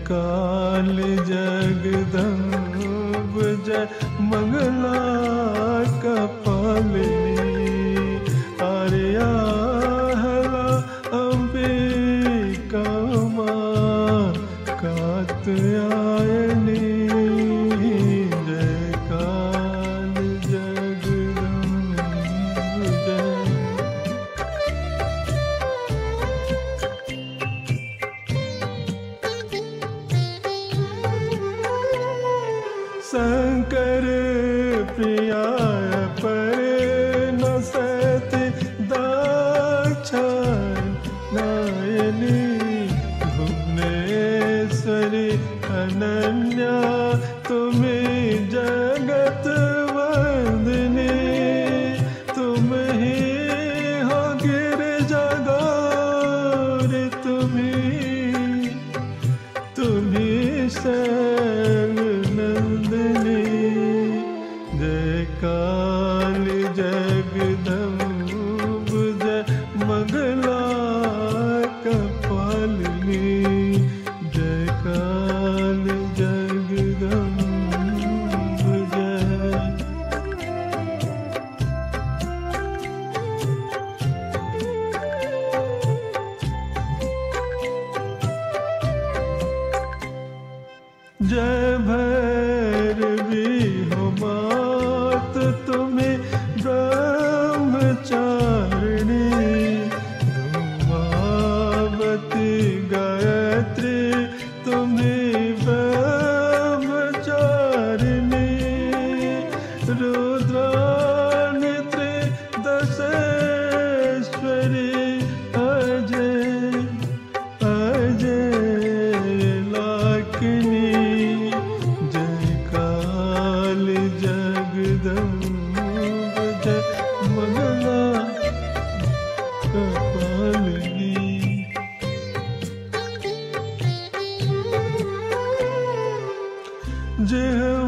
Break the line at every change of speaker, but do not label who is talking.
काल जगदम्ब जय मंगला कपालिनी आर्या हला अंबिका मां कात्यायनी जय काल जगदम्ब जय। शंकर प्रियाय परे न सति दाक्षायणी भुवनेश्वरी अनन्या तुम्हें जगत वंदनी तुम ही हो गिरिजा गौरी तुम्ही शैल नंदिनी जय काल जगदम्ब जय मंगला कपालिनी जय काल जगदम्ब जय। जय भैरवी हो मात तुम्हें ब्रह्मचारिणी धूमावती गायत्री तुम्हें ब्रह्मचारिणी रुद्रानित्री दशेश्वरी अजय लाकिनी जय काल जगदम्ब जय मंगला कपालिनी। जय